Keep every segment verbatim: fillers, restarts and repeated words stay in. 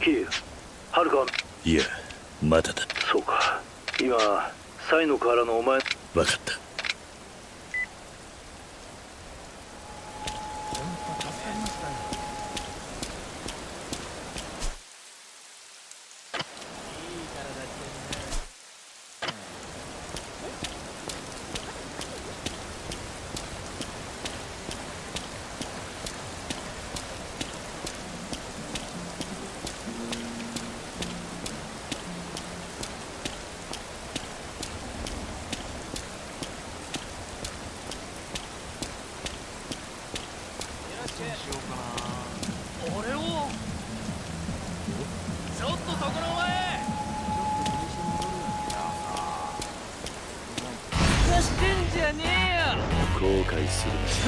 キリュウ、はるかは。 いや、まだだ。 そうか。今サイの河原のお前。 分かった。後悔する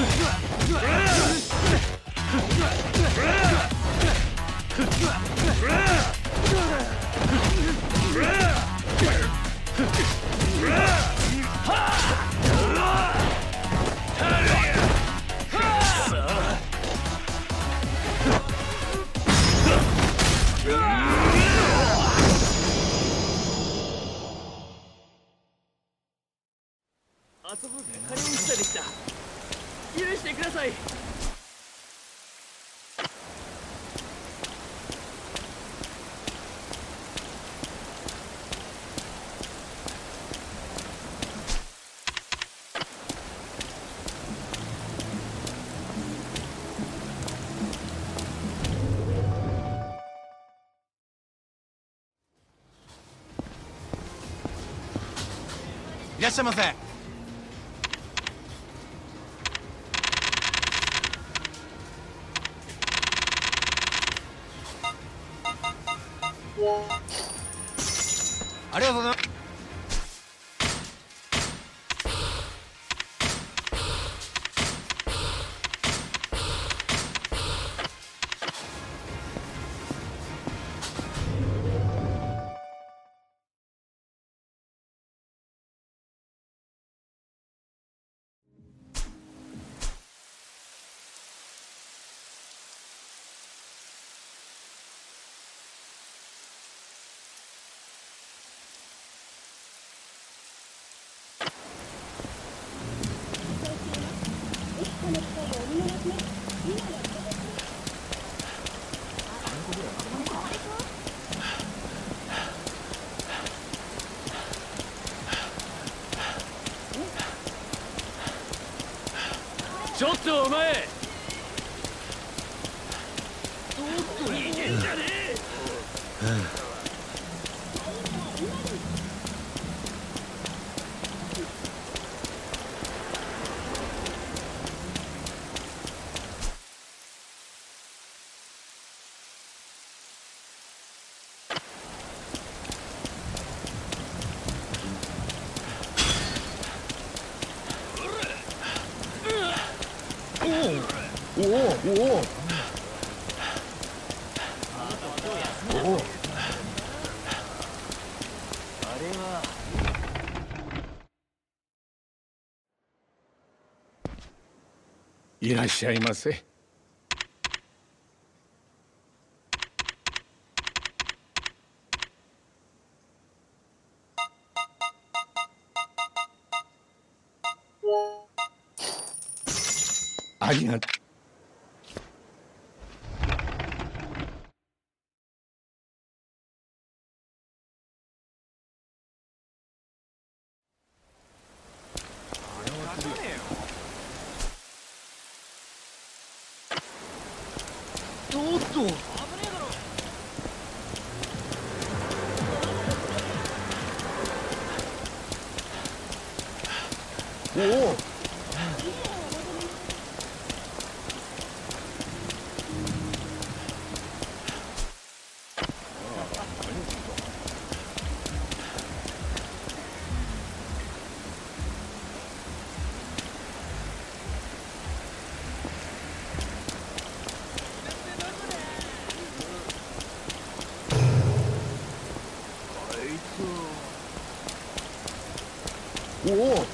遊ぶ係員でした。許してください。 いらっしゃいませ。ありがとうございます。 ちょっとお前、逃げんじゃねえ。 おおおおおお。いらっしゃいませ。ありがとう。 おっと、危ねえだろ。 おお。おお。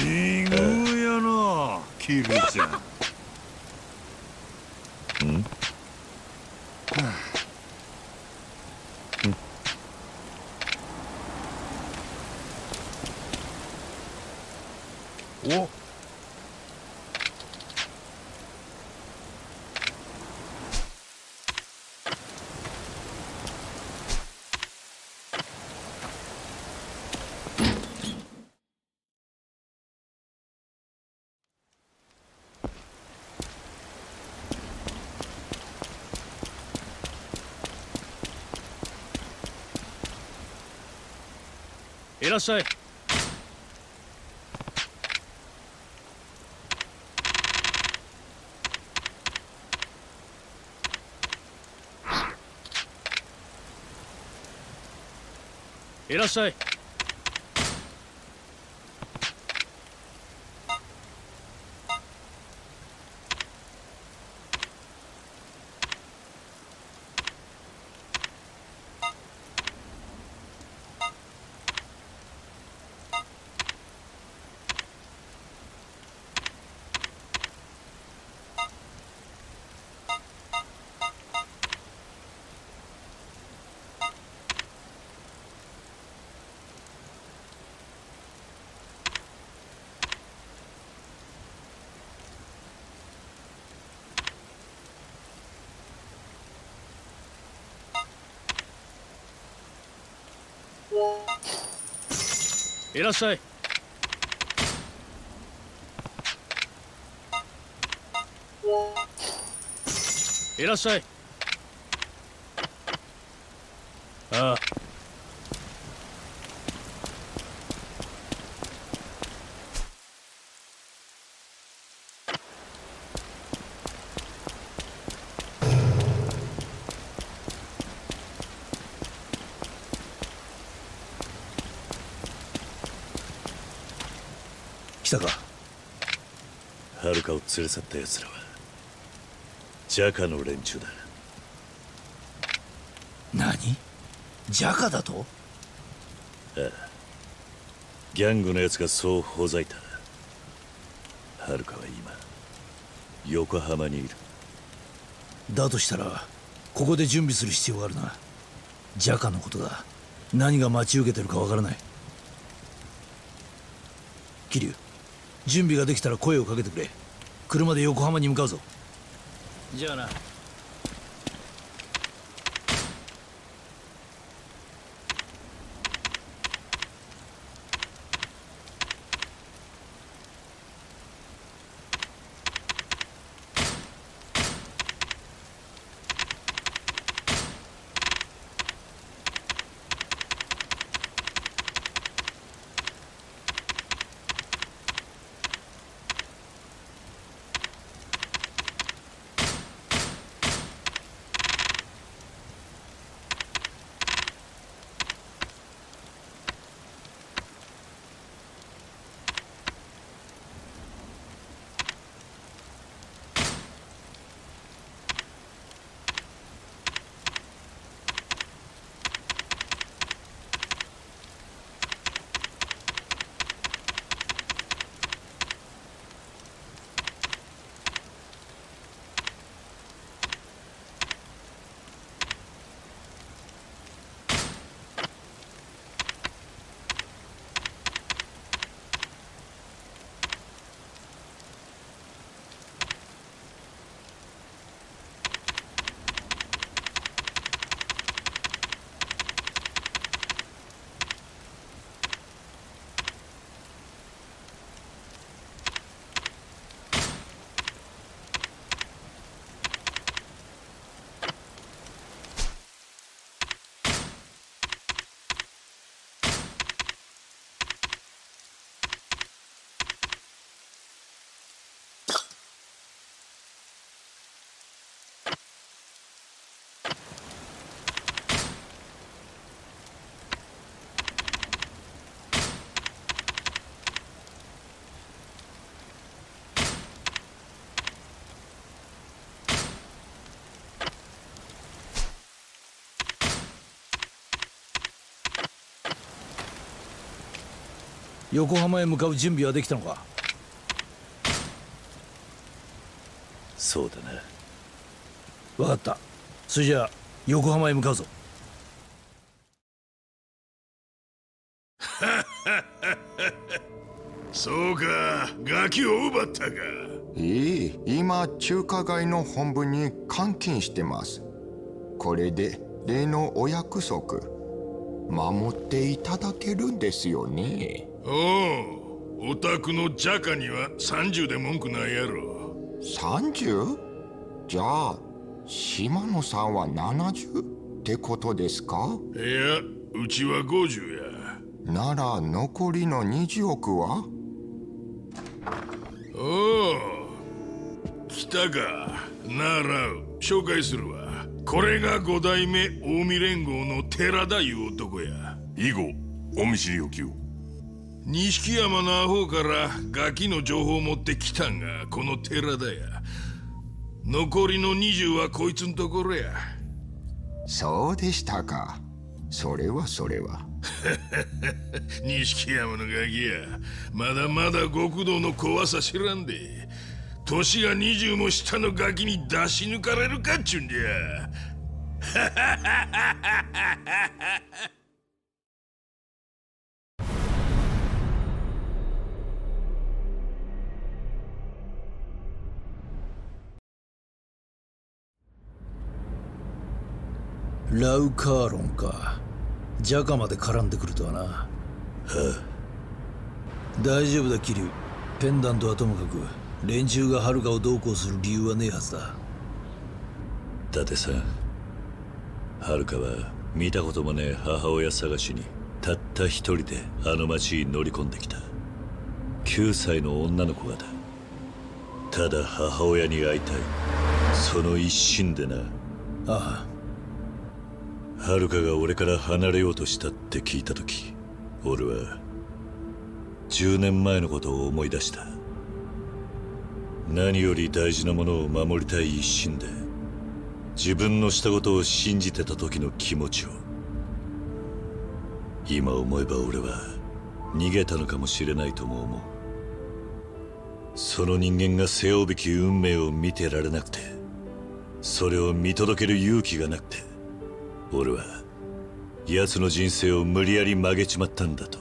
奇遇やな、キルちゃん。 うんおいらっしゃい。いらっしゃい。いらっしゃい。いらっしゃい。ああ。 来たか。はるかを連れ去った奴らはジャカの連中だ。 何？ジャカだと？ ああ、ギャングの奴がそうほざいた。はるかは今横浜にいる。 だとしたらここで準備する必要があるな。ジャカのことだ。何が待ち受けてるかわからない。桐生、準備ができたら声をかけてくれ。車で横浜に向かうぞ。じゃあな。 横浜へ向かう準備はできたのか？ そうだな。 分かった。それじゃあ横浜へ向かうぞ。 そうか、ガキを奪ったか。 いい、今中華街の本部に監禁してます。これで例のお約束守っていただけるんですよね。 おお、お宅のジャカにはさんじゅうで文句ないやろ。 さんじゅう？ じゃあ島野さんはななじゅうってことですか？ いや、うちはごじゅうや。 なら残りのにじゅうおくは？ おお、来たか。なら紹介するわ。これが五代目近江連合の寺田いう男や。 以後お見知りおきを。 錦山のアホからガキの情報を持ってきたんがこの寺田や。残りのにじゅうはこいつんところや。 そうでしたか。それはそれは。 錦山のガキや。まだまだ極道の怖さ知らんで。年がにじゅうも下のガキに出し抜かれるかっちゅうんじゃ。 ラウカーロンか。ジャカまで絡んでくるとはな。はあ、 大丈夫だ桐生。ペンダントはともかく連中がハルカをどうこうする理由はねえはずだ。 伊達さん、ハルカは見たこともねえ母親探しにたった一人であの町に乗り込んできた。きゅうさいの女の子がだ。ただ母親に会いたい、その一心でな。 ああ、 ハルカが俺から離れようとしたって聞いた時、俺はじゅうねんまえのことを思い出した。何より大事なものを守りたい一心で自分のしたことを信じてた時の気持ちを。今思えば俺は逃げたのかもしれないとも思う。その人間が背負うべき運命を見てられなくて、それを見届ける勇気がなくて、俺は奴の人生を無理やり曲げちまったんだと。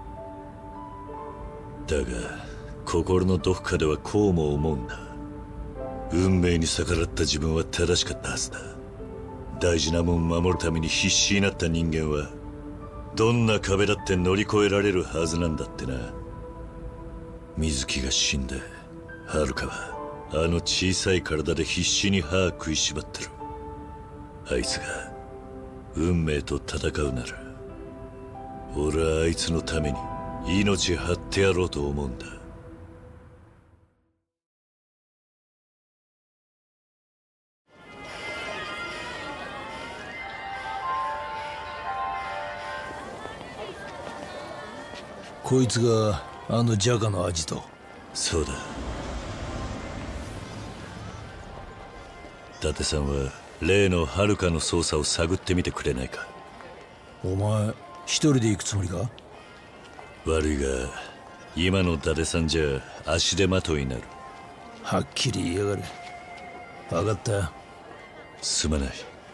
だが心のどこかではこうも思うんだ。運命に逆らった自分は正しかったはずだ。大事なもん守るために必死になった人間はどんな壁だって乗り越えられるはずなんだってな。水木が死んで遥はあの小さい体で必死に歯食いしばってる。あいつが運命と戦うなら俺はあいつのために命張ってやろうと思うんだ。 こいつがあのジャカのアジト。 そうだ。伊達さんは例のハルカの捜査を探ってみてくれないか。 お前一人で行くつもりか？ 悪いが今の伊達さんじゃ足手まといになる。 はっきり言いやがる。分かった。 すまない。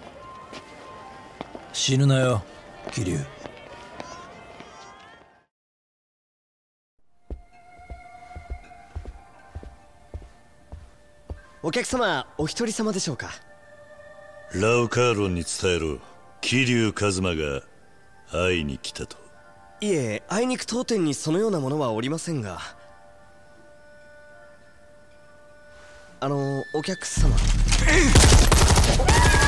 死ぬなよ桐生。 お客様お一人様でしょうか？ ラウカーロンに伝えろ。桐生一馬が会いに来たと。 いえ、あいにく当店にそのようなものはおりませんが。あのお客様